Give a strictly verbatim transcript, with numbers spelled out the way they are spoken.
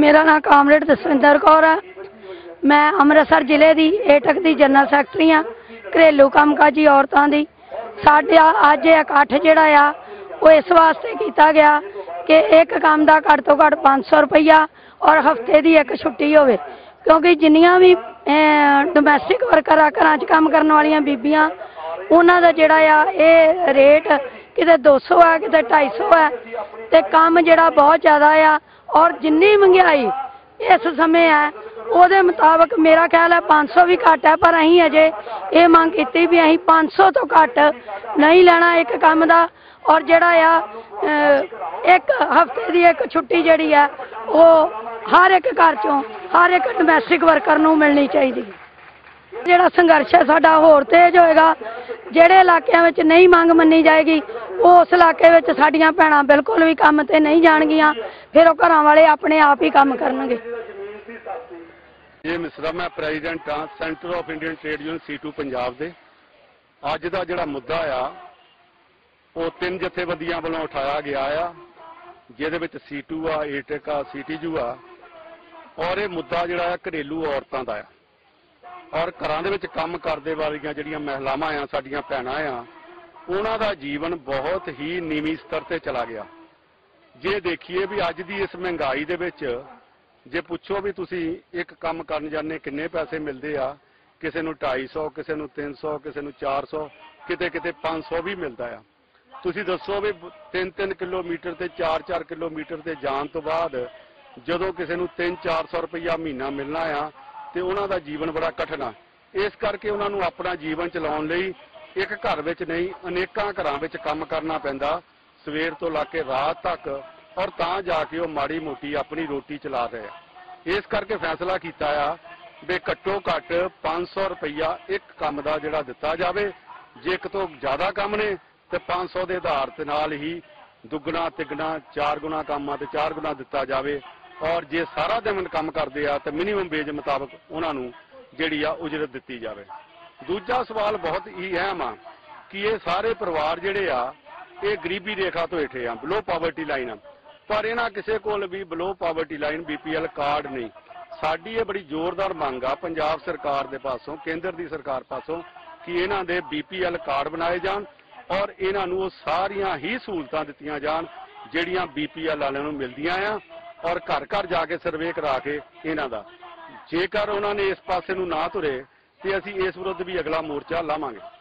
मेरा नाम कामरेड जसविंदर कौर है। मैं अमृतसर जिले की एटक की जनरल सैकटरी हाँ, घरेलू कामकाजी औरतों की। साडा अज इकट्ठ जिहड़ा आ वो इस वास्ते किया गया कि एक काम का घट तो घट पाँच सौ रुपया और हफ्ते की एक छुट्टी होवे, क्योंकि जिन्नियां भी डोमैसटिक वर्कर आ घर च काम करने वाली बीबियां उन्हां दा जिहड़ा आ ये रेट किते दो सौ है किते ढाई सौ है, तो काम जिहड़ा बहुत ज़्यादा आ और जिन्नी महंगाई इस समय है वो मुताबिक मेरा ख्याल है पाँच सौ भी घट है, पर अं अजे ये मांग की भी अं पाँच सौ तो घट नहीं लेना एक काम का। और जड़ा आ एक हफ्ते की एक छुट्टी जी है वो हर एक घर चों हर एक डोमैसटिक वर्कर नूं मिलनी चाहिए। जिहड़ा संघर्ष है साडा होर तेज होएगा। जिहड़े इलाकों में नहीं मंग मनी जाएगी वो उस इलाके में साडियां भैणां बिल्कुल भी काम ते नहीं जाणगियां, फिर वो घरां वाले अपने आप ही काम करनगे। ये मिश्रा मैं प्रेजिडेंट हाँ centre of Indian trade union CITU Punjab दे। अज का जिहड़ा मुद्दा आ वो तीन जथेबंदियां वालों उठाया गया आ, जिहदे विच सी टू आ, एटक आ, सी टी यू आ, और ये मुद्दा जिहड़ा आ घरेलू औरतां दा आ और घरां दे विच काम करदे वालियां जिहड़ियां महिलावां आ, साडीयां भैणां आ, उन्हां दा जीवन बहुत ही नीवीं स्तर ते चला गया। जे देखिए भी अज दी इस महंगाई दे विच जे पुछो भी तुसी एक काम करन जाने किन्ने पैसे मिलते आ, किसी नूं ढाई सौ, किसी नूं तीन सौ, किसी नूं चार सौ, किते किते पांच सौ भी मिलता आ। तुसी दसो भी तीन तीन किलोमीटर ते चार चार किलोमीटर ते जान तो बाद जदों किसी नूं तीन चार सौ रुपया महीना मिलना आ ते उन्हां दा जीवन बड़ा कठिन आ। इस करके उन्हां नूं अपना जीवन चलाउण लई एक घर विच नहीं अनेकां घरां विच काम करना पैंदा सवेर तो लाके रात तक, और तां जाके वो माड़ी मोटी अपनी रोटी चला रहे। इस करके फैसला किया आ भी घट्टो घट पाँच सौ रुपया एक काम का जिहड़ा दिता जाए। जे एक तो ज़्यादा काम ने तो पाँच सौ के आधार के नाल ही दुगना तिगना चार गुना काम तो चार गुना दिता जाए, और जे सारा दिन काम करते आ तो मिनीमम वेज मुताबक उन्होंने जिहड़ी आ उजरत दिती जाए। दूजा सवाल बहुत ही अहम आ कि ये सारे परिवार जिहड़े आ ये गरीबी रेखा तो हेठे आ, बिलो पावर्टी लाइन आ, पर इन्हां किसी कोल भी below poverty line B P L card नहीं। साडी ये बड़ी जोरदार मंग आ पंजाब सरकार दे पासों, केंद्र दी सरकार पासों कि इन्हां दे बी पी एल कार्ड बनाए जान और इन्हां नूं सारियां ही सहूलतां दित्तियां जान जिहड़ियां बी पी एल वालिआं नूं मिलदियां आ, और घर घर जाके सर्वे करा के इन्हां दा जेकर उन्होंने इस पासे नूं ना तुरे तो असीं इस विरुद्ध भी अगला मोर्चा लावांगे।